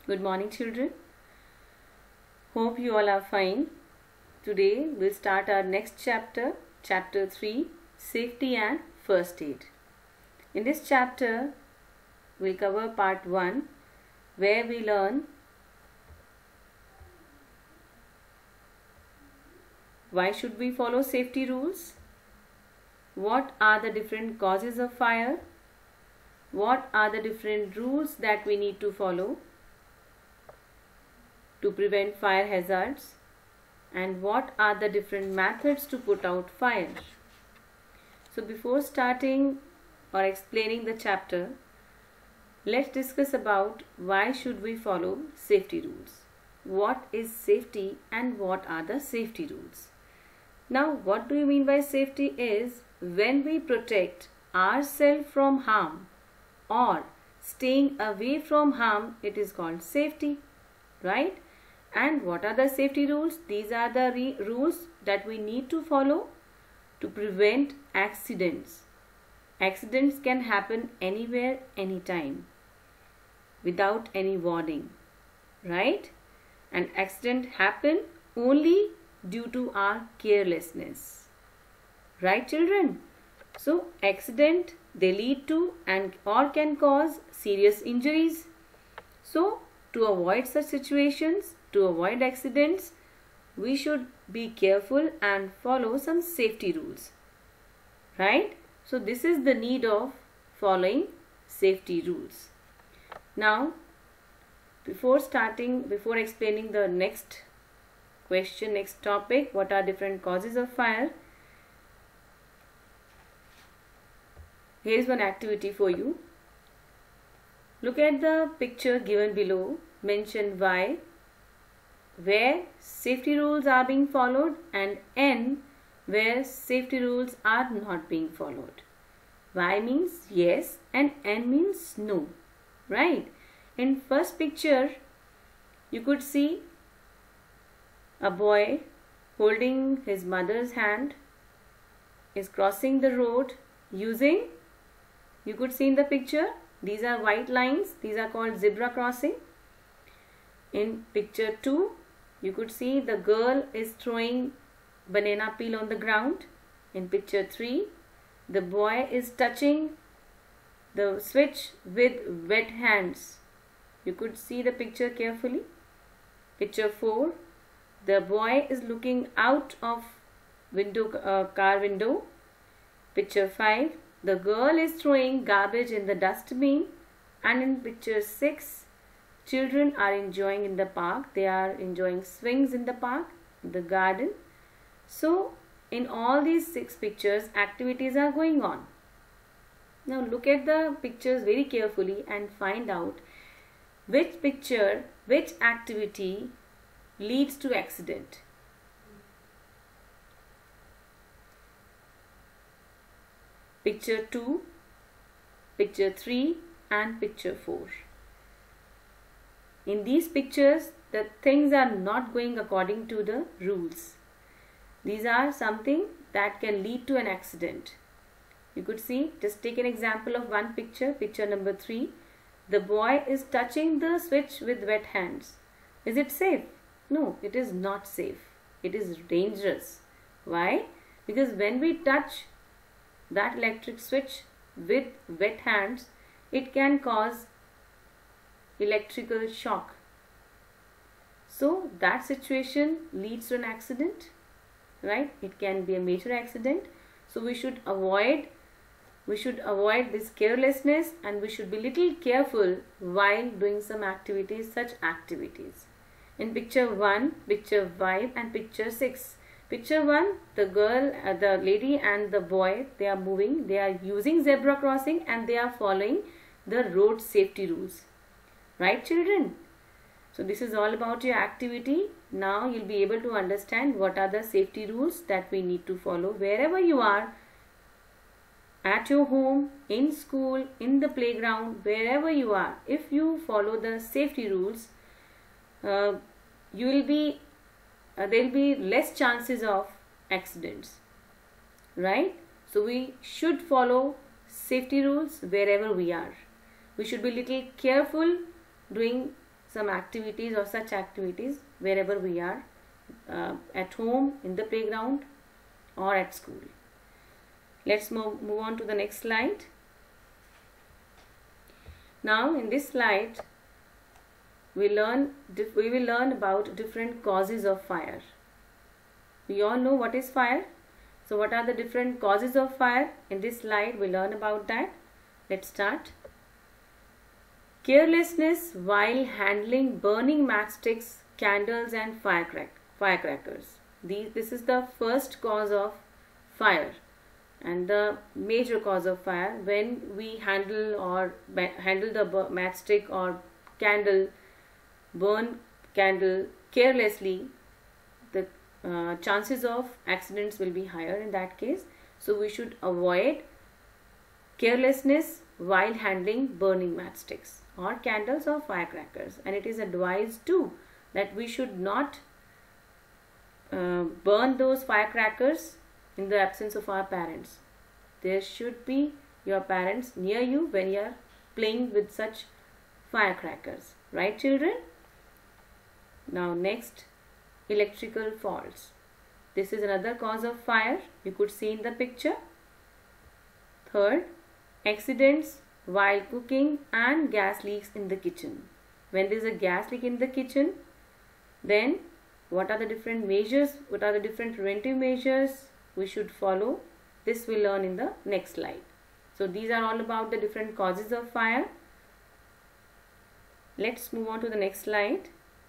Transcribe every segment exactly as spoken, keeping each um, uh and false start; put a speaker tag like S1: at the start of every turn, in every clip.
S1: Good morning, children. Hope you all are fine. Today we'll start our next chapter, chapter three, Safety and First Aid. In this chapter, we'll cover part one, where we learn why should we follow safety rules, what are the different causes of fire, what are the different rules that we need to follow to prevent fire hazards, and what are the different methods to put out fire. So before starting or explaining the chapter, let's discuss about why should we follow safety rules. What is safety and what are the safety rules? Now, what do you mean by safety is when we protect ourselves from harm or staying away from harm, it is called safety, right? And what are the safety rules? These are the re rules that we need to follow to prevent accidents. Accidents can happen anywhere, anytime, without any warning, right? And accident happen only due to our carelessness, right, children? So accident, they lead to and or can cause serious injuries. So to avoid such situations, to avoid accidents, we should be careful and follow some safety rules, right? So this is the need of following safety rules. Now, before starting, before explaining the next question, next topic, what are different causes of fire, here is one activity for you. Look at the picture given below, mention Y, where safety rules are being followed, and N, where safety rules are not being followed. Y means yes and N means no, right? In first picture, you could see a boy holding his mother's hand is crossing the road using, you could see in the picture, these are white lines, these are called zebra crossing. In picture two, you could see the girl is throwing banana peel on the ground. In picture three, the boy is touching the switch with wet hands. You could see the picture carefully. Picture four, the boy is looking out of window, uh, car window. Picture five, the girl is throwing garbage in the dustbin. And in picture six, children are enjoying in the park. They are enjoying swings in the park, in the garden. So, in all these six pictures, activities are going on. Now, look at the pictures very carefully and find out which picture, which activity leads to accident. Picture two, picture three and picture four. In these pictures, the things are not going according to the rules. These are something that can lead to an accident. You could see, just take an example of one picture, picture number three. The boy is touching the switch with wet hands. Is it safe? No, it is not safe. It is dangerous. Why? Because when we touch that electric switch with wet hands, it can cause electrical shock. So that situation leads to an accident, right? It can be a major accident. So we should avoid we should avoid this carelessness, and we should be little careful while doing some activities, such activities. In picture one, picture five and picture six. Picture one, the girl, uh, the lady and the boy, they are moving, they are using zebra crossing and they are following the road safety rules. Right, children? So this is all about your activity. Now you'll be able to understand what are the safety rules that we need to follow wherever you are, at your home, in school, in the playground, wherever you are. If you follow the safety rules, uh, you will be, uh, there will be less chances of accidents, right? So we should follow safety rules wherever we are. We should be little careful doing some activities or such activities wherever we are, uh, at home, in the playground or at school. Let's move, move on to the next slide. Now in this slide we learn we will learn about different causes of fire. We all know what is fire. So what are the different causes of fire? In this slide we learn about that. Let's start. Carelessness while handling burning matchsticks, candles and firecrack, firecrackers. These, this is the first cause of fire and the major cause of fire. When we handle or handle the matchstick or candle, burn candle carelessly, the uh, chances of accidents will be higher in that case. So we should avoid carelessness while handling burning matchsticks or candles or firecrackers. And it is advised too that we should not uh, burn those firecrackers in the absence of our parents. There should be your parents near you when you are playing with such firecrackers. Right, children? Now next, electrical faults. This is another cause of fire. You could see in the picture. Third, accidents while cooking and gas leaks in the kitchen. When there is a gas leak in the kitchen, then what are the different measures, what are the different preventive measures we should follow? This we'll learn in the next slide. So these are all about the different causes of fire. Let's move on to the next slide.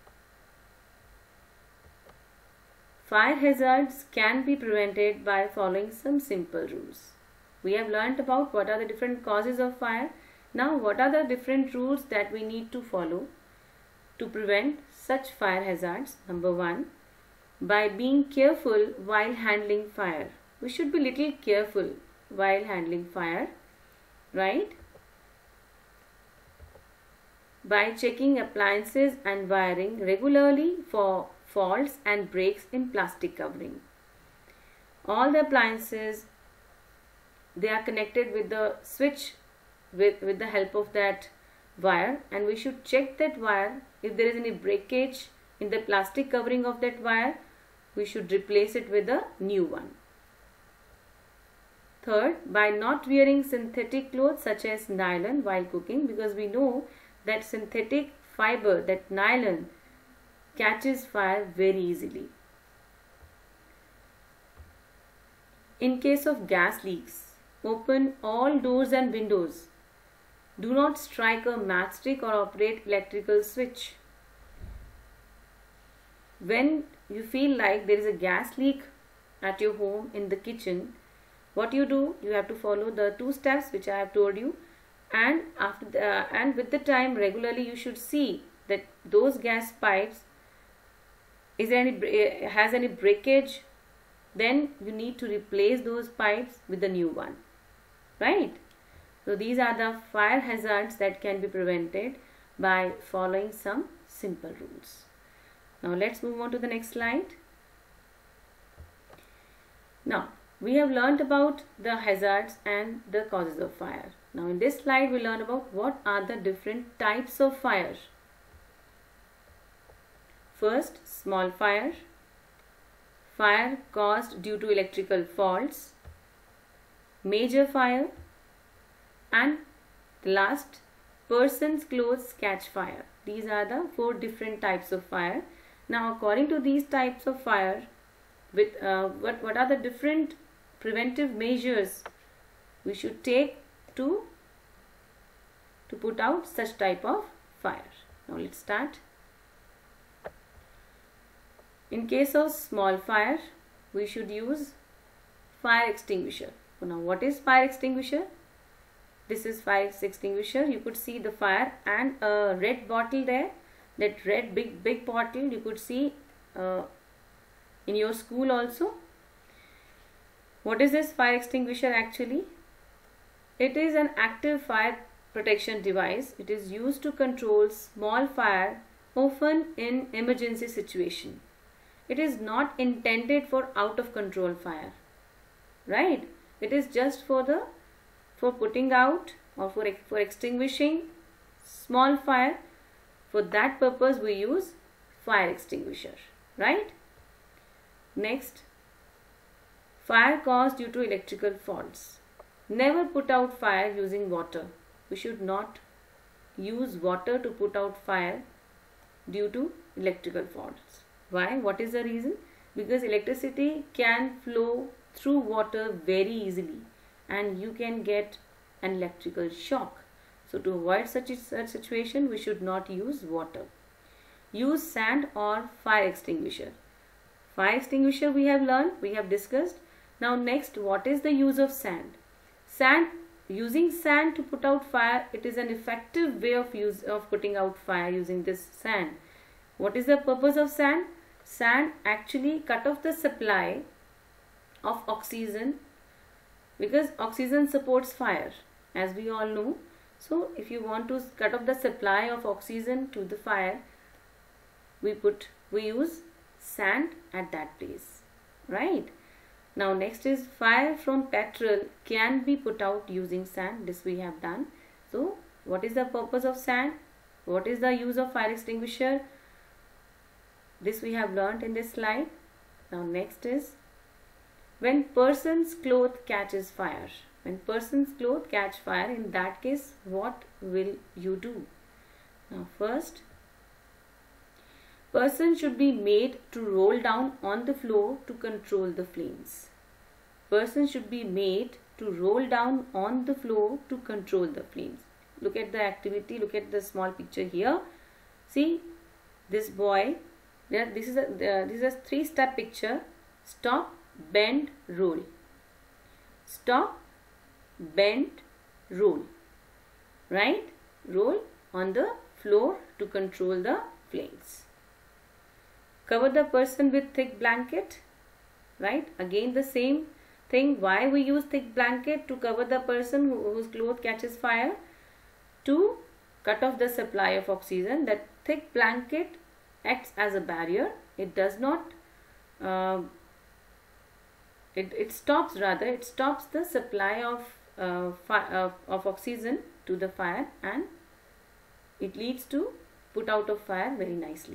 S1: Fire hazards can be prevented by following some simple rules. We have learnt about what are the different causes of fire. Now what are the different rules that we need to follow to prevent such fire hazards? Number one, by being careful while handling fire. We should be little careful while handling fire, right? By checking appliances and wiring regularly for faults and breaks in plastic covering. All the appliances, they are connected with the switch with, with the help of that wire, and we should check that wire. If there is any breakage in the plastic covering of that wire, we should replace it with a new one. Third, by not wearing synthetic clothes such as nylon while cooking, because we know that synthetic fiber, that nylon, catches fire very easily. In case of gas leaks, open all doors and windows. Do not strike a matchstick or operate electrical switch. When you feel like there is a gas leak at your home in the kitchen, what you do, you have to follow the two steps which I have told you, and after the, uh, and with the time regularly you should see that those gas pipes, is there any has any breakage, then you need to replace those pipes with the new one, right? So these are the fire hazards that can be prevented by following some simple rules. Now let's move on to the next slide. Now we have learnt about the hazards and the causes of fire. Now in this slide we learn about what are the different types of fire. First, small fire, fire caused due to electrical faults, major fire, and the last, person's clothes catch fire. These are the four different types of fire. Now according to these types of fire, with uh, what, what are the different preventive measures we should take to, to put out such type of fire. Now let's start. In case of small fire, we should use fire extinguisher. Now what is fire extinguisher? This is fire extinguisher. You could see the fire and a red bottle there. That red big big bottle you could see uh, in your school also. What is this fire extinguisher actually? It is an active fire protection device. It is used to control small fire, often in emergency situation. It is not intended for out of control fire, right? It is just for the for putting out or for, for extinguishing small fire For that purpose we use fire extinguisher, right? Next, fire caused due to electrical faults. Never put out fire using water. We should not use water to put out fire due to electrical faults. Why? What is the reason? Because electricity can flow through water very easily and you can get an electrical shock. So to avoid such a such situation, we should not use water. Use sand or fire extinguisher. Fire extinguisher we have learned, we have discussed. Now next, what is the use of sand? Sand, using sand to put out fire, it is an effective way of use of putting out fire using this sand. What is the purpose of sand? Sand actually cut off the supply of oxygen, because oxygen supports fire, as we all know. So if you want to cut off the supply of oxygen to the fire, we put we use sand at that place, right? Now next is fire from petrol can be put out using sand. This we have done. So what is the purpose of sand? What is the use of fire extinguisher? This we have learnt in this slide. Now next is when person's cloth catches fire. When person's cloth catch fire, in that case, what will you do? Now first, person should be made to roll down on the floor to control the flames. Person should be made to roll down on the floor to control the flames. Look at the activity, look at the small picture here. See, this boy, there, this is a uh, this is a three-step picture. Stop, bend, roll. Stop, bend, roll. Right? Roll on the floor to control the flames. Cover the person with thick blanket. Right? Again the same thing. Why we use thick blanket? To cover the person who, whose cloth catches fire. To cut off the supply of oxygen. That thick blanket acts as a barrier. It does not uh, it, it stops rather it stops the supply of uh, uh, of oxygen to the fire, and it leads to put out of fire very nicely.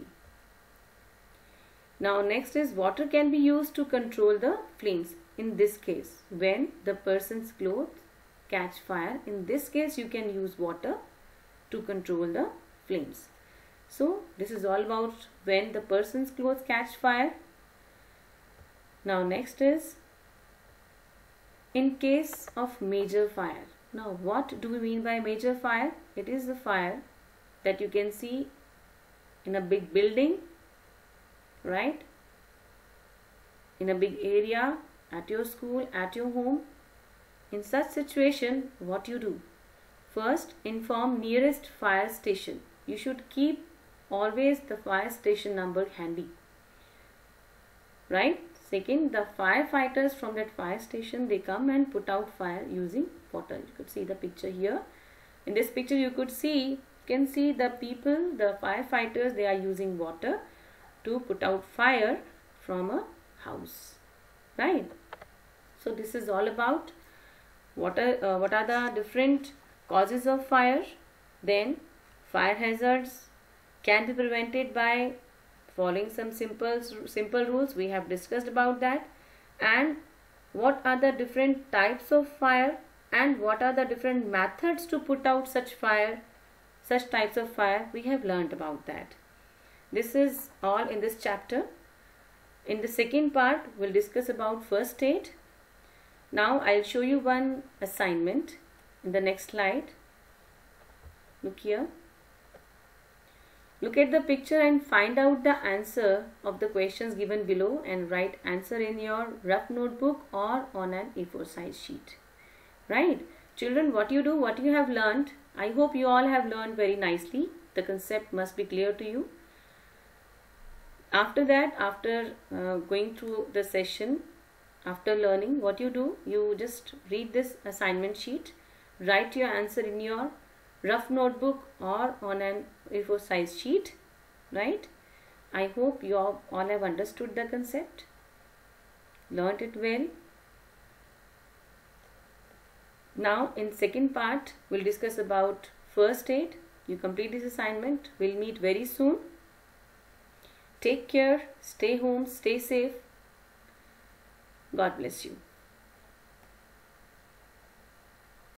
S1: Now next is water can be used to control the flames. In this case, when the person's clothes catch fire, in this case you can use water to control the flames. So this is all about when the person's clothes catch fire. Now next is in case of major fire. Now what do we mean by major fire? It is the fire that you can see in a big building, right? In a big area, at your school, at your home. In such situation, what you do? First, inform nearest fire station. You should keep always the fire station number handy, right? Second, the firefighters from that fire station, they come and put out fire using water. You could see the picture here. In this picture you could see, you can see the people, the firefighters, they are using water to put out fire from a house, right? So this is all about what are, uh, what are the different causes of fire. Then fire hazards can be prevented by following some simple simple rules. We have discussed about that. And what are the different types of fire and what are the different methods to put out such fire, such types of fire, we have learned about that. This is all in this chapter. In the second part, we'll discuss about first aid. Now I'll show you one assignment in the next slide. Look here. Look at the picture and find out the answer of the questions given below and write answer in your rough notebook or on an A four size sheet. Right? Children, what you do, what you have learned, I hope you all have learned very nicely. The concept must be clear to you. After that, after uh, going through the session, after learning, what you do, you just read this assignment sheet, write your answer in your rough notebook or on an A four size sheet, right? I hope you all, all have understood the concept, learnt it well. Now in second part, we'll discuss about first aid. you complete this assignment. We'll meet very soon. Take care, stay home, stay safe. God bless you.